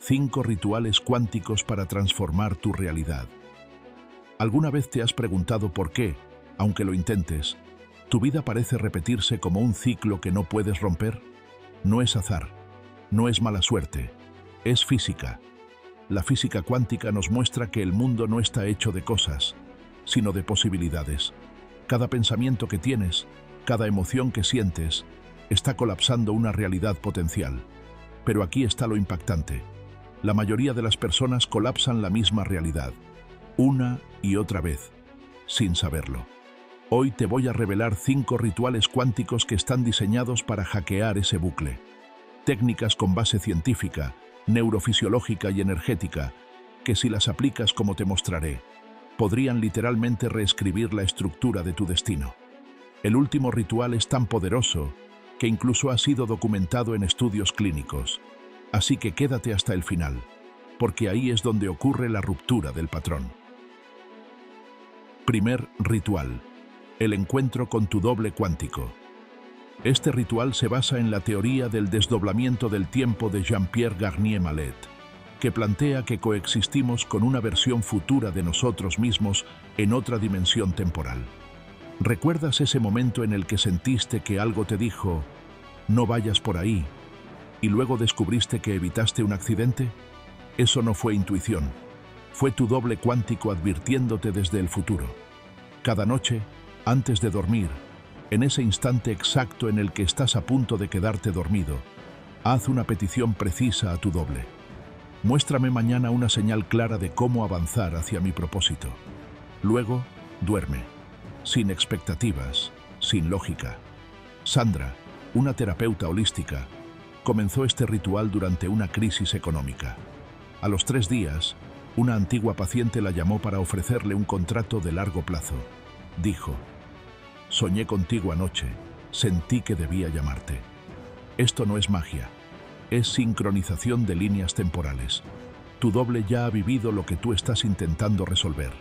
5 rituales cuánticos para transformar tu realidad. ¿Alguna vez te has preguntado por qué, aunque lo intentes, tu vida parece repetirse como un ciclo que no puedes romper? No es azar, no es mala suerte, es física. La física cuántica nos muestra que el mundo no está hecho de cosas, sino de posibilidades. Cada pensamiento que tienes, cada emoción que sientes, está colapsando una realidad potencial. Pero aquí está lo impactante. La mayoría de las personas colapsan la misma realidad, una y otra vez, sin saberlo. Hoy te voy a revelar 5 rituales cuánticos que están diseñados para hackear ese bucle. Técnicas con base científica, neurofisiológica y energética, que si las aplicas como te mostraré, podrían literalmente reescribir la estructura de tu destino. El último ritual es tan poderoso que incluso ha sido documentado en estudios clínicos. Así que quédate hasta el final, porque ahí es donde ocurre la ruptura del patrón. Primer ritual: el encuentro con tu doble cuántico. Este ritual se basa en la teoría del desdoblamiento del tiempo de Jean-Pierre Garnier Mallet, que plantea que coexistimos con una versión futura de nosotros mismos en otra dimensión temporal. ¿Recuerdas ese momento en el que sentiste que algo te dijo, no vayas por ahí, y luego descubriste que evitaste un accidente? Eso no fue intuición, fue tu doble cuántico advirtiéndote desde el futuro. Cada noche, antes de dormir, en ese instante exacto en el que estás a punto de quedarte dormido, haz una petición precisa a tu doble. Muéstrame mañana una señal clara de cómo avanzar hacia mi propósito. Luego, duerme, sin expectativas, sin lógica. Sandra, una terapeuta holística, comenzó este ritual durante una crisis económica. A los 3 días, una antigua paciente la llamó para ofrecerle un contrato de largo plazo. Dijo: soñé contigo anoche, sentí que debía llamarte. Esto no es magia, es sincronización de líneas temporales. Tu doble ya ha vivido lo que tú estás intentando resolver.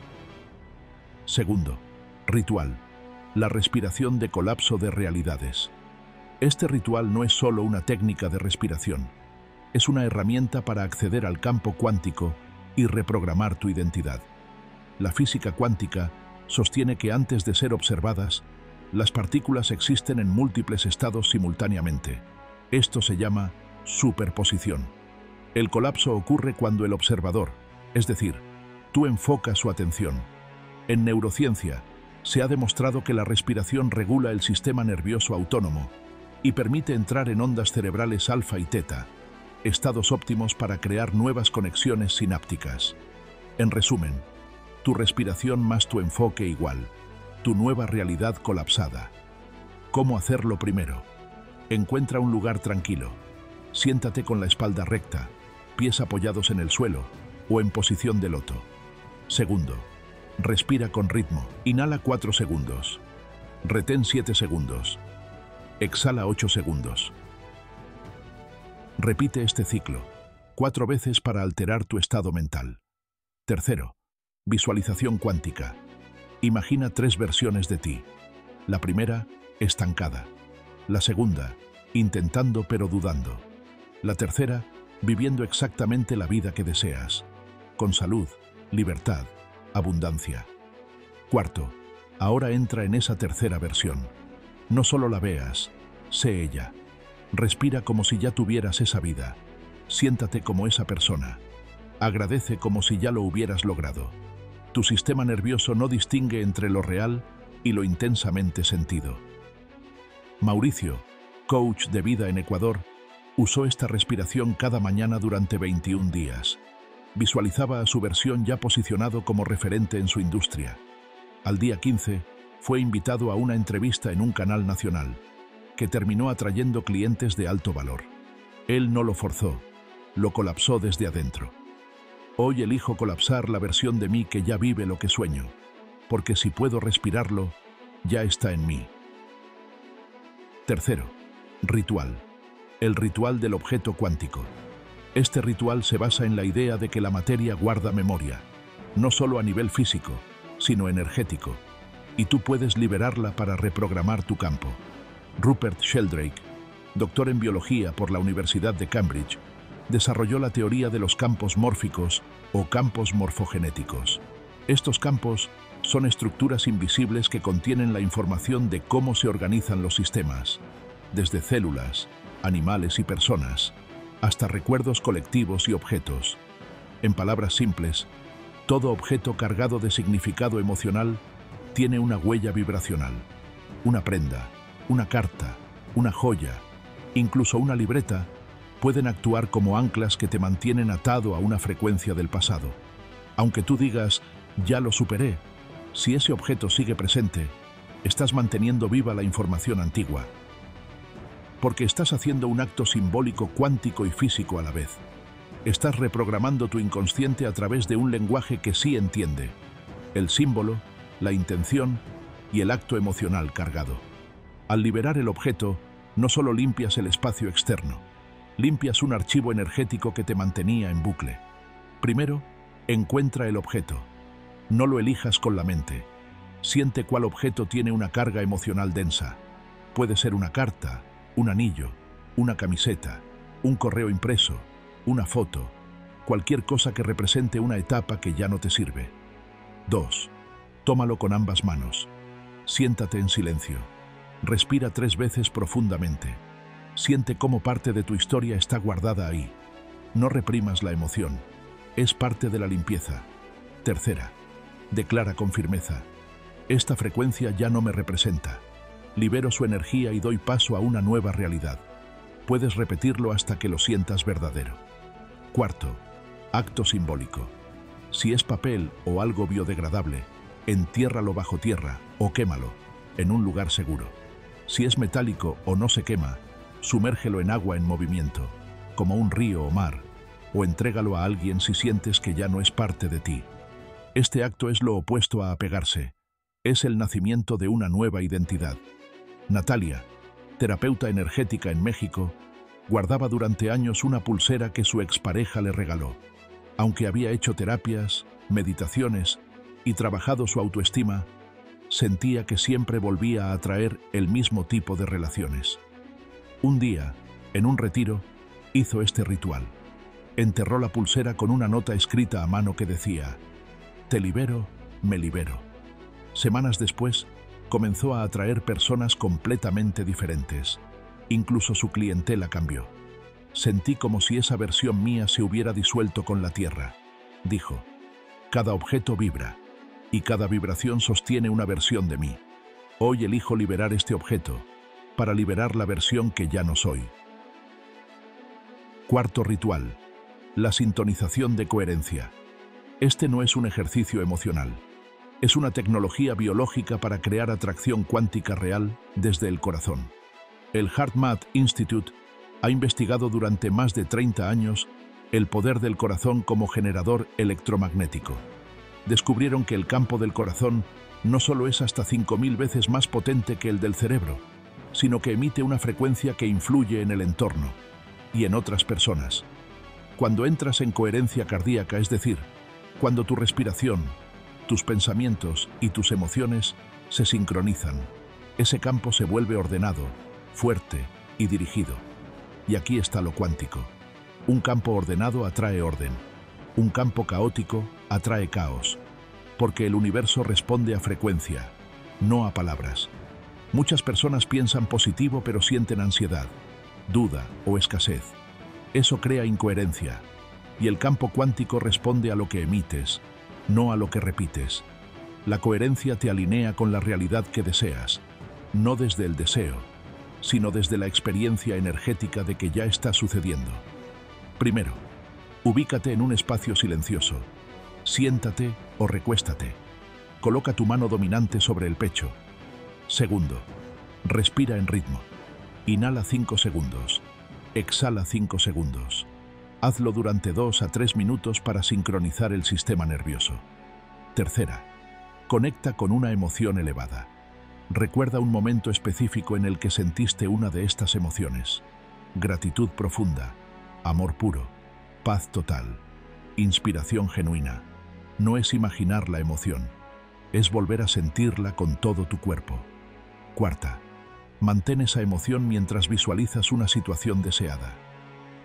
Segundo ritual: la respiración de colapso de realidades. Este ritual no es solo una técnica de respiración, es una herramienta para acceder al campo cuántico y reprogramar tu identidad. La física cuántica sostiene que antes de ser observadas, las partículas existen en múltiples estados simultáneamente. Esto se llama superposición. El colapso ocurre cuando el observador, es decir, tú enfocas su atención. En neurociencia, se ha demostrado que la respiración regula el sistema nervioso autónomo y permite entrar en ondas cerebrales alfa y teta, estados óptimos para crear nuevas conexiones sinápticas. En resumen, tu respiración más tu enfoque igual, tu nueva realidad colapsada. ¿Cómo hacerlo? Primero, encuentra un lugar tranquilo. Siéntate con la espalda recta, pies apoyados en el suelo o en posición de loto. Segundo, respira con ritmo. Inhala 4 segundos. Retén 7 segundos. Exhala 8 segundos. Repite este ciclo 4 veces para alterar tu estado mental. Tercero, visualización cuántica. Imagina 3 versiones de ti. La primera, estancada. La segunda, intentando pero dudando. La tercera, viviendo exactamente la vida que deseas, con salud, libertad, abundancia. Cuarto, ahora entra en esa tercera versión. No solo la veas, sé ella. Respira como si ya tuvieras esa vida. Siéntate como esa persona. Agradece como si ya lo hubieras logrado. Tu sistema nervioso no distingue entre lo real y lo intensamente sentido. Mauricio, coach de vida en Ecuador, usó esta respiración cada mañana durante 21 días. Visualizaba a su versión ya posicionado como referente en su industria. Al día 15, fue invitado a una entrevista en un canal nacional, que terminó atrayendo clientes de alto valor. Él no lo forzó, lo colapsó desde adentro. Hoy elijo colapsar la versión de mí que ya vive lo que sueño, porque si puedo respirarlo, ya está en mí. Tercero, ritual. El ritual del objeto cuántico. Este ritual se basa en la idea de que la materia guarda memoria, no solo a nivel físico, sino energético, y tú puedes liberarla para reprogramar tu campo. Rupert Sheldrake, doctor en biología por la Universidad de Cambridge, desarrolló la teoría de los campos mórficos o campos morfogenéticos. Estos campos son estructuras invisibles que contienen la información de cómo se organizan los sistemas, desde células, animales y personas, hasta recuerdos colectivos y objetos. En palabras simples, todo objeto cargado de significado emocional tiene una huella vibracional. Una prenda, una carta, una joya, incluso una libreta, pueden actuar como anclas que te mantienen atado a una frecuencia del pasado. Aunque tú digas, ya lo superé, si ese objeto sigue presente, estás manteniendo viva la información antigua. Porque estás haciendo un acto simbólico cuántico y físico a la vez. Estás reprogramando tu inconsciente a través de un lenguaje que sí entiende: el símbolo, la intención y el acto emocional cargado. Al liberar el objeto, no solo limpias el espacio externo, limpias un archivo energético que te mantenía en bucle. Primero, encuentra el objeto. No lo elijas con la mente. Siente cuál objeto tiene una carga emocional densa. Puede ser una carta, un anillo, una camiseta, un correo impreso, una foto, cualquier cosa que represente una etapa que ya no te sirve. 2. Tómalo con ambas manos. Siéntate en silencio. Respira 3 veces profundamente. Siente cómo parte de tu historia está guardada ahí. No reprimas la emoción. Es parte de la limpieza. Tercera, declara con firmeza: esta frecuencia ya no me representa. Libero su energía y doy paso a una nueva realidad. Puedes repetirlo hasta que lo sientas verdadero. Cuarto, acto simbólico. Si es papel o algo biodegradable, entiérralo bajo tierra o quémalo, en un lugar seguro. Si es metálico o no se quema, sumérgelo en agua en movimiento, como un río o mar, o entrégalo a alguien si sientes que ya no es parte de ti. Este acto es lo opuesto a apegarse. Es el nacimiento de una nueva identidad. Natalia, terapeuta energética en México, guardaba durante años una pulsera que su expareja le regaló. Aunque había hecho terapias, meditaciones y trabajado su autoestima, sentía que siempre volvía a atraer el mismo tipo de relaciones. Un día, en un retiro, hizo este ritual. Enterró la pulsera con una nota escrita a mano que decía: «Te libero, me libero». Semanas después, comenzó a atraer personas completamente diferentes. Incluso su clientela cambió. Sentí como si esa versión mía se hubiera disuelto con la tierra. Dijo: «Cada objeto vibra, y cada vibración sostiene una versión de mí. Hoy elijo liberar este objeto, para liberar la versión que ya no soy». Cuarto ritual: la sintonización de coherencia. Este no es un ejercicio emocional. Es una tecnología biológica para crear atracción cuántica real desde el corazón. El HeartMath Institute ha investigado durante más de 30 años el poder del corazón como generador electromagnético. Descubrieron que el campo del corazón no solo es hasta 5000 veces más potente que el del cerebro, sino que emite una frecuencia que influye en el entorno y en otras personas. Cuando entras en coherencia cardíaca, es decir, cuando tu respiración, tus pensamientos y tus emociones se sincronizan, ese campo se vuelve ordenado, fuerte y dirigido. Y aquí está lo cuántico. Un campo ordenado atrae orden. Un campo caótico atrae caos. Porque el universo responde a frecuencia, no a palabras. Muchas personas piensan positivo pero sienten ansiedad, duda o escasez. Eso crea incoherencia. Y el campo cuántico responde a lo que emites, no a lo que repites. La coherencia te alinea con la realidad que deseas, no desde el deseo, sino desde la experiencia energética de que ya está sucediendo. Primero, ubícate en un espacio silencioso. Siéntate o recuéstate. Coloca tu mano dominante sobre el pecho. Segundo, respira en ritmo. Inhala 5 segundos. Exhala 5 segundos. Hazlo durante 2 a 3 minutos para sincronizar el sistema nervioso. Tercera, conecta con una emoción elevada. Recuerda un momento específico en el que sentiste una de estas emociones. Gratitud profunda, amor puro, paz total, inspiración genuina. No es imaginar la emoción, es volver a sentirla con todo tu cuerpo. Cuarta, mantén esa emoción mientras visualizas una situación deseada.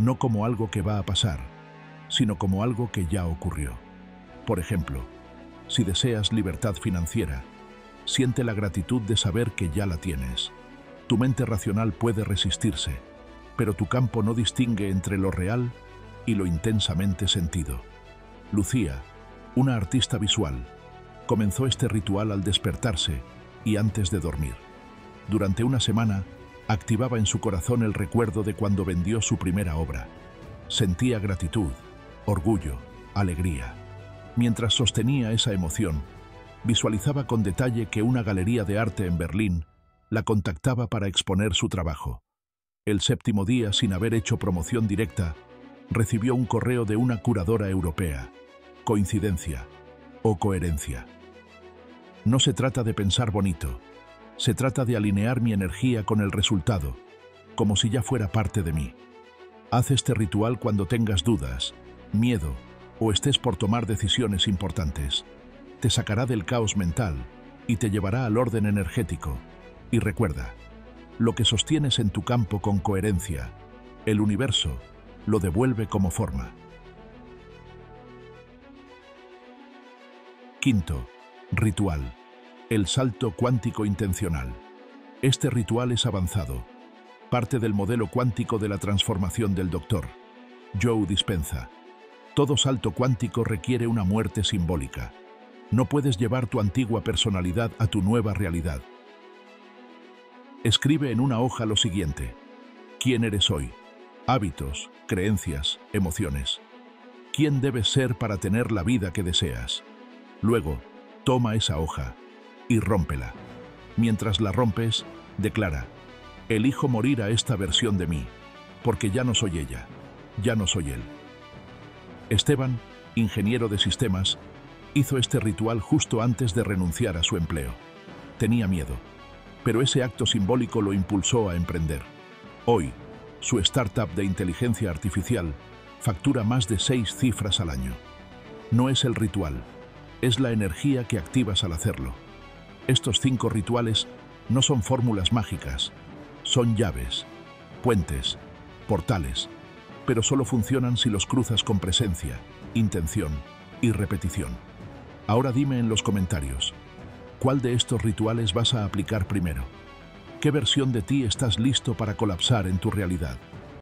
no como algo que va a pasar, sino como algo que ya ocurrió. Por ejemplo, si deseas libertad financiera, siente la gratitud de saber que ya la tienes. Tu mente racional puede resistirse, pero tu campo no distingue entre lo real y lo intensamente sentido. Lucía, una artista visual, comenzó este ritual al despertarse y antes de dormir. Durante una semana, activaba en su corazón el recuerdo de cuando vendió su primera obra. Sentía gratitud, orgullo, alegría. Mientras sostenía esa emoción, visualizaba con detalle que una galería de arte en Berlín la contactaba para exponer su trabajo. El 7º día, sin haber hecho promoción directa, recibió un correo de una curadora europea. ¿Coincidencia o coherencia? No se trata de pensar bonito, se trata de alinear mi energía con el resultado, como si ya fuera parte de mí. Haz este ritual cuando tengas dudas, miedo o estés por tomar decisiones importantes. Te sacará del caos mental y te llevará al orden energético. Y recuerda, lo que sostienes en tu campo con coherencia, el universo lo devuelve como forma. Quinto, ritual. El salto cuántico intencional. Este ritual es avanzado, parte del modelo cuántico de la transformación del Dr. Joe Dispenza. Todo salto cuántico requiere una muerte simbólica. No puedes llevar tu antigua personalidad a tu nueva realidad. Escribe en una hoja lo siguiente: ¿quién eres hoy? Hábitos, creencias, emociones. ¿Quién debes ser para tener la vida que deseas? Luego, toma esa hoja y rómpela. Mientras la rompes, declara: elijo morir a esta versión de mí, porque ya no soy ella, ya no soy él. Esteban, ingeniero de sistemas, hizo este ritual justo antes de renunciar a su empleo. Tenía miedo, pero ese acto simbólico lo impulsó a emprender. Hoy, su startup de inteligencia artificial factura más de 6 cifras al año. No es el ritual, es la energía que activas al hacerlo. Estos 5 rituales no son fórmulas mágicas, son llaves, puentes, portales, pero solo funcionan si los cruzas con presencia, intención y repetición. Ahora dime en los comentarios, ¿cuál de estos rituales vas a aplicar primero? ¿Qué versión de ti estás listo para colapsar en tu realidad?